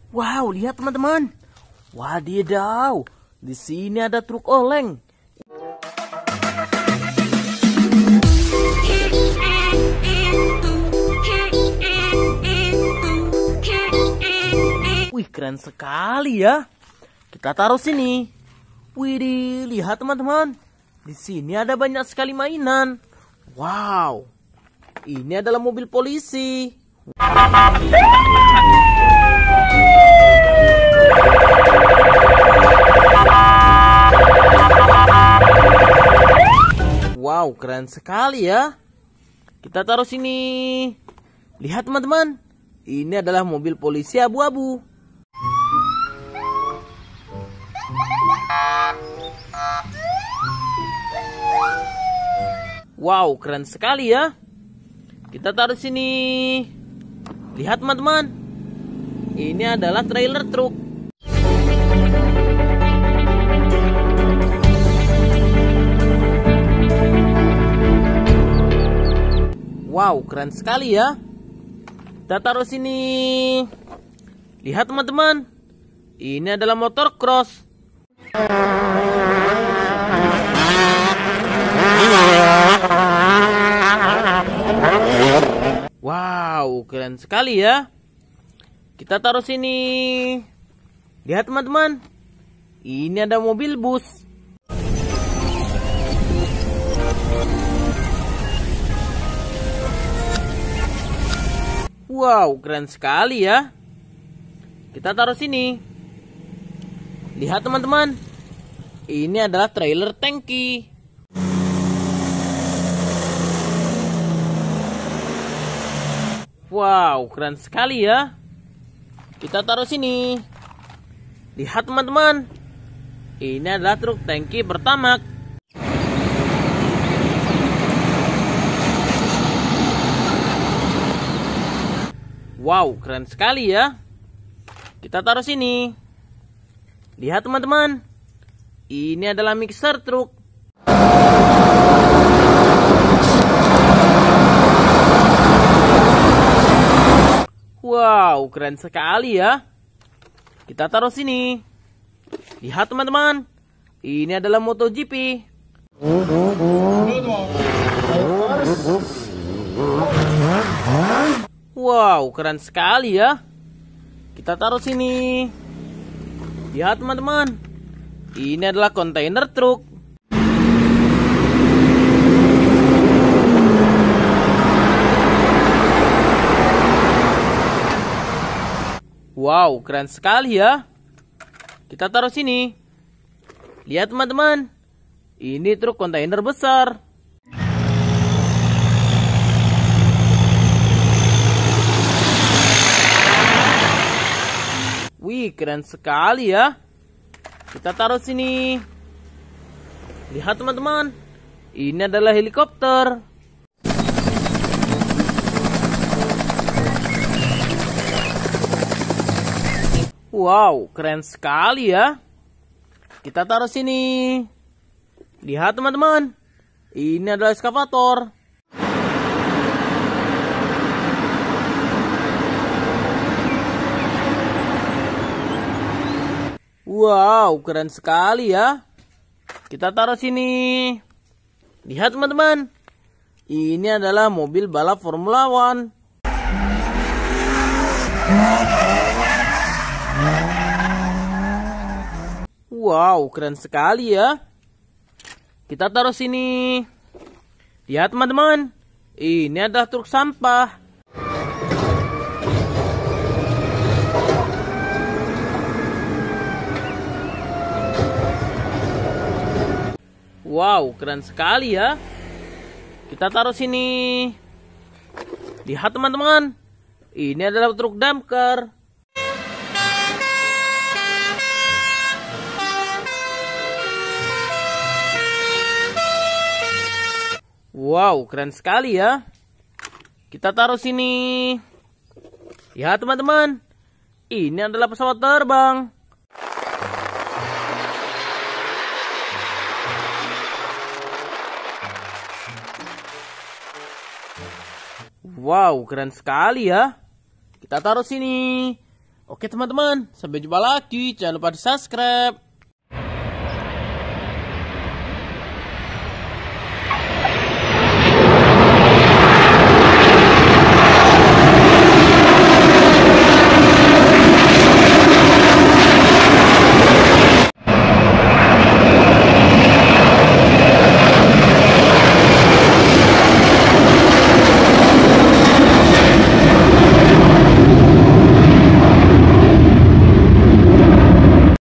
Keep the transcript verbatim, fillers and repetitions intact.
Wow, lihat teman-teman. Wadidaw, di sini ada truk oleng. Wih, keren sekali ya. Kita taruh sini. Widih, lihat teman-teman. Di sini ada banyak sekali mainan. Wow, ini adalah mobil polisi. Wow, keren sekali ya. Kita taruh sini. Lihat teman-teman. Ini adalah mobil polisi abu-abu. Wow, keren sekali ya. Kita taruh sini. Lihat teman-teman. Ini adalah trailer truk. Wow, keren sekali ya. Kita taruh sini. Lihat teman-teman. Ini adalah motor cross. Wow, keren sekali ya. Kita taruh sini. Lihat teman-teman. Ini ada mobil bus. Wow, keren sekali ya. Kita taruh sini. Lihat teman-teman. Ini adalah trailer tangki. Wow, keren sekali ya. Kita taruh sini. Lihat teman-teman. Ini adalah truk tangki Pertamax. Wow, keren sekali ya. Kita taruh sini. Lihat teman-teman. Ini adalah mixer truk. Wow, keren sekali ya. Kita taruh sini. Lihat teman-teman. Ini adalah MotoGP. Wow, keren sekali ya. Kita taruh sini. Lihat teman-teman. Ini adalah kontainer truk. Wow, keren sekali ya. Kita taruh sini. Lihat teman-teman. Ini truk kontainer besar. Wih, keren sekali ya. Kita taruh sini. Lihat teman-teman. Ini adalah helikopter. Wow, keren sekali ya. Kita taruh sini. Lihat teman-teman. Ini adalah eskavator. Wow, keren sekali ya. Kita taruh sini. Lihat teman-teman. Ini adalah mobil balap Formula One. Wow, keren sekali ya. Kita taruh sini. Lihat teman-teman. Ini adalah truk sampah. Wow, keren sekali ya. Kita taruh sini. Lihat teman-teman. Ini adalah truk damkar. Wow, keren sekali ya. Kita taruh sini. Lihat teman-teman. Ini adalah pesawat terbang. Wow, keren sekali ya. Kita taruh sini. Oke teman-teman, sampai jumpa lagi. Jangan lupa di subscribe.